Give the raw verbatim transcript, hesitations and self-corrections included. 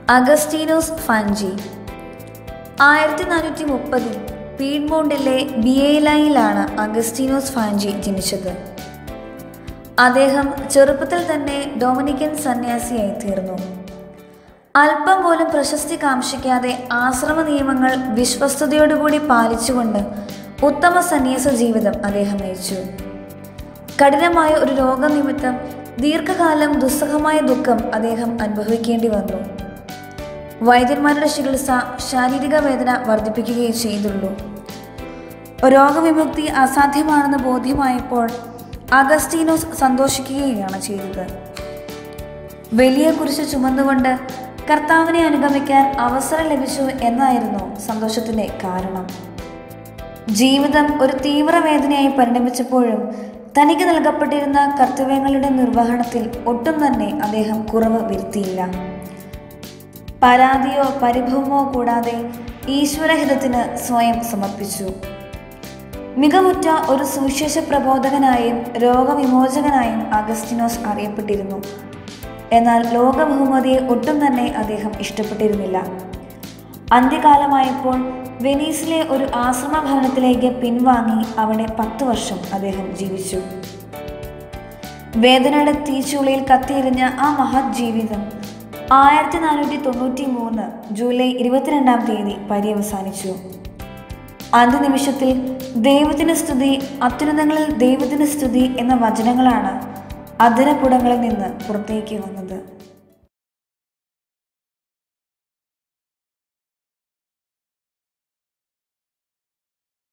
അഗസ്റ്റീനോസ് ഫാഞ്ചി ആയിരത്തി നാനൂറ്റി മുപ്പതിൽ പീഡ്മോണ്ടിലെ ബിയേലയിലാണ് അഗസ്റ്റീനോസ് ഫാഞ്ചി ജനിച്ചത്. അദ്ദേഹം ചെറുപ്പത്തിൽ തന്നെ ഡൊമിനിക്കൻ സന്യാസിയായി തീർന്നു. അല്പം പോലും പ്രശസ്തി കാംക്ഷിക്കാതെ ആശ്രമ നിയമങ്ങൾ വിശ്വസ്തയോടുകൂടി പാലിച്ചുകൊണ്ട് ഉത്തമ സന്യാസ ജീവിതം അദ്ദേഹം നയിച്ചു. കഠിനമായ ഒരു രോഗനിമിത്തം ദീർഘകാലം ദുസ്സഹമായ ദുഃഖം അദ്ദേഹം അനുഭവിക്കേണ്ടി വന്നു. വൈദ്യന്മാരുടെ ചികിത്സ ശാരീരിക വേദന വർദ്ധിപ്പിക്കുകയേ ചെയ്തുള്ളൂ. രോഗവിമുക്തി അസാധ്യമാണെന്ന് ബോധ്യമായപ്പോൾ അഗസ്റ്റീനോസ് സന്തോഷിക്കുകയാണ് ചെയ്തത്. വലിയ കുരിശ് ചുമന്നുകൊണ്ട് കർത്താവിനെ അനുഗമിക്കാൻ അവസരം ലഭിച്ചു എന്നായിരുന്നു സന്തോഷത്തിൻ്റെ കാരണം. ജീവിതം ഒരു തീവ്രവേദനയായി പരിണമിച്ചപ്പോഴും തനിക്ക് നൽകപ്പെട്ടിരുന്ന കർത്തവ്യങ്ങളുടെ നിർവഹണത്തിൽ ഒട്ടും തന്നെ അദ്ദേഹം കുറവ് വരുത്തിയില്ല. പരാതിയോ പരിഭവമോ കൂടാതെ ഈശ്വരഹിതത്തിന് സ്വയം സമർപ്പിച്ചു. മികവുറ്റ ഒരു സുവിശേഷ പ്രബോധകനായും രോഗവിമോചകനായും അഗസ്റ്റീനോസ് അറിയപ്പെട്ടിരുന്നു. എന്നാൽ ലോകബഹുമതിയെ ഒട്ടും തന്നെ അദ്ദേഹം ഇഷ്ടപ്പെട്ടിരുന്നില്ല. അന്ത്യകാലമായപ്പോൾ വെനീസിലെ ഒരു ആശ്രമ ഭവനത്തിലേക്ക് പിൻവാങ്ങി അവിടെ പത്തു വർഷം അദ്ദേഹം ജീവിച്ചു. വേദനയുടെ തീച്ചുളയിൽ കത്തിയെരിഞ്ഞ ആ മഹത് ജീവിതം ആയിരത്തി നാനൂറ്റി തൊണ്ണൂറ്റി മൂന്ന് ജൂലൈ ഇരുപത്തിരണ്ടാം തീയതി പര്യവസാനിച്ചു. അന്ത്യനിമിഷത്തിൽ ദൈവത്തിന് സ്തുതി, അത്യുന്നതങ്ങളിൽ ദൈവത്തിന് സ്തുതി എന്ന വചനങ്ങളാണ് അധരപുടങ്ങളിൽ നിന്ന് പുറത്തേക്ക് വന്നത്.